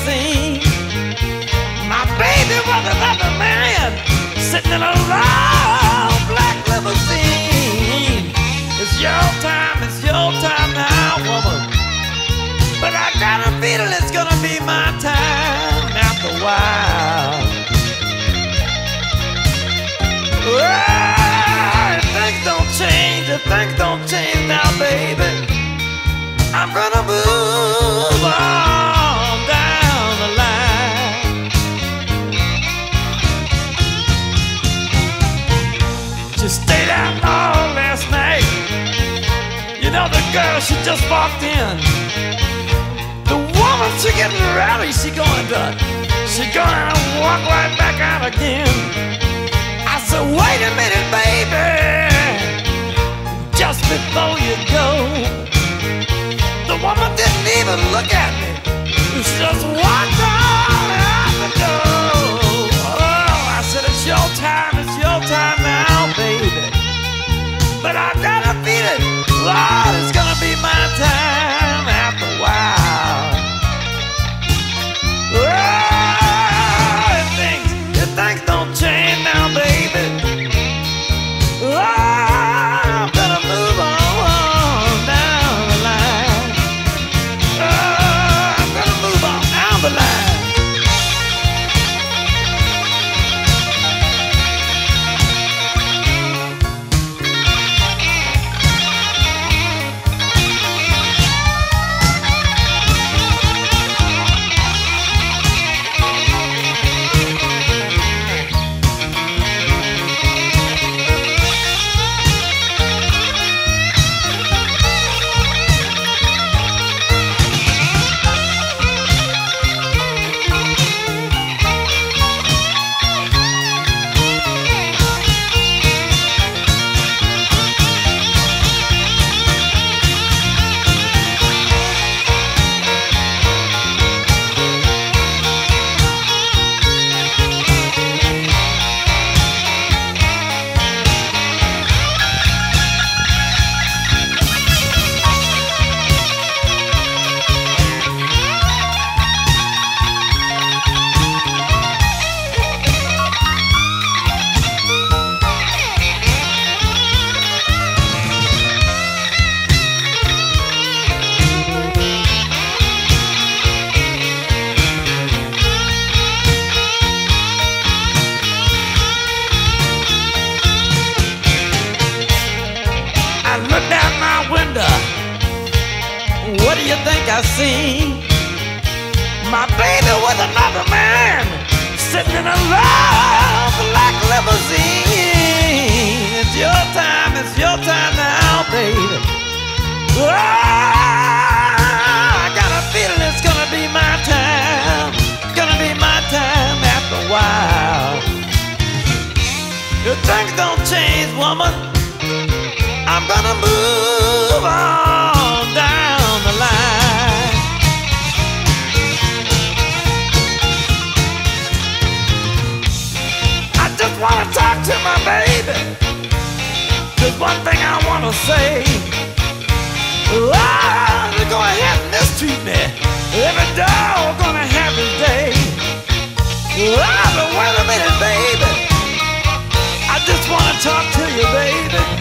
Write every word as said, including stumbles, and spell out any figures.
seen. My baby was another man sitting in a long black limousine. It's your time, it's your time now, woman. But I got a feeling it's gonna be my time after a while. Well, if things don't change, if things don't change now, baby, I'm gonna move on down the line. Just stayed out all last night. You know the girl, she just walked in. The woman, she getting ready, she going to, she gonna walk right back out again. I said, wait a minute, baby, just before you go. The woman didn't even look at me. She just walked on out the door. Oh, I said, it's your time, it's your time now, baby. But I got a feeling, Lord, it's gonna be my time after a while. Oh, if things, if things don't change now, baby, oh, I'm gonna move on down the line. Oh, I'm gonna move on down the line. What do you think I see? My baby with another man sitting in a long black limousine. It's your time, it's your time now, baby. Oh, I got a feeling it's gonna be my time. It's gonna be my time after a while. If things don't change, woman, I'm gonna move on down the line. I just wanna talk to my baby. There's one thing I wanna say. Oh, they're gonna have and mistreat me. Every dog gonna have his day. Oh, but wait a minute, baby. I just wanna talk to you, baby.